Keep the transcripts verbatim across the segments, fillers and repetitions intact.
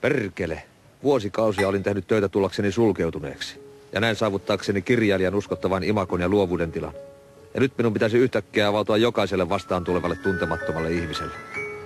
Perkele. Vuosikausia olin tehnyt töitä tullakseni sulkeutuneeksi. Ja näin saavuttaakseni kirjailijan uskottavan imakon ja luovuuden tilan. Ja nyt minun pitäisi yhtäkkiä avautua jokaiselle vastaan tulevalle tuntemattomalle ihmiselle.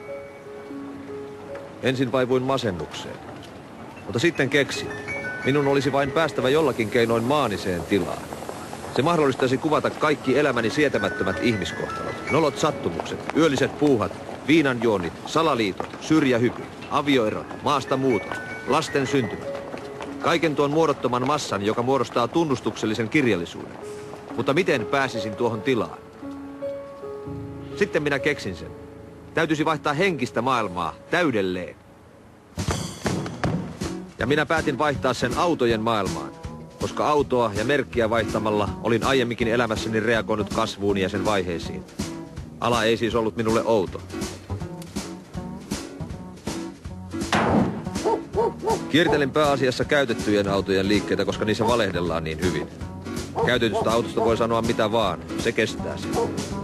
Ensin vaivuin masennukseen. Mutta sitten keksin. Minun olisi vain päästävä jollakin keinoin maaniseen tilaan. Se mahdollistaisi kuvata kaikki elämäni sietämättömät ihmiskohtalot. Nolot sattumukset, yölliset puuhat, viinanjuonnit, salaliitot, syrjähypyt, avioerot, maasta muutot, lasten syntymät. Kaiken tuon muodottoman massan, joka muodostaa tunnustuksellisen kirjallisuuden. Mutta miten pääsisin tuohon tilaan? Sitten minä keksin sen. Täytyisi vaihtaa henkistä maailmaa täydelleen. Ja minä päätin vaihtaa sen autojen maailmaan, koska autoa ja merkkiä vaihtamalla olin aiemminkin elämässäni reagoinut kasvuun ja sen vaiheisiin. Ala ei siis ollut minulle outo. Kiertelin pääasiassa käytettyjen autojen liikkeitä, koska niissä valehdellaan niin hyvin. Käytetystä autosta voi sanoa mitä vaan, se kestää sen.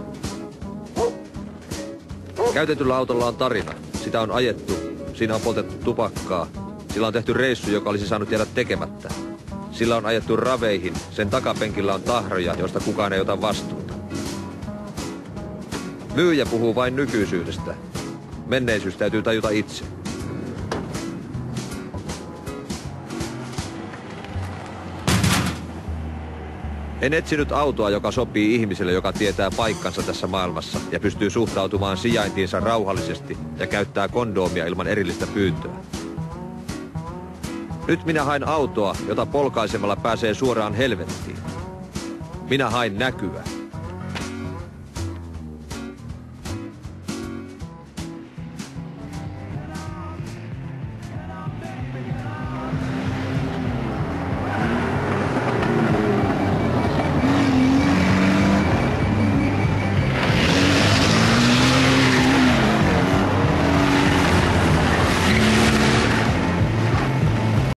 Käytetyllä autolla on tarina. Sitä on ajettu, siinä on poltettu tupakkaa, sillä on tehty reissu, joka olisi saanut jäädä tekemättä. Sillä on ajettu raveihin, sen takapenkillä on tahroja, joista kukaan ei ota vastuuta. Myyjä puhuu vain nykyisyydestä. Menneisyys täytyy tajuta itse. En etsinyt autoa, joka sopii ihmiselle, joka tietää paikkansa tässä maailmassa ja pystyy suhtautumaan sijaintiinsa rauhallisesti ja käyttää kondoomia ilman erillistä pyyntöä. Nyt minä hain autoa, jota polkaisemalla pääsee suoraan helvettiin. Minä hain näkyä.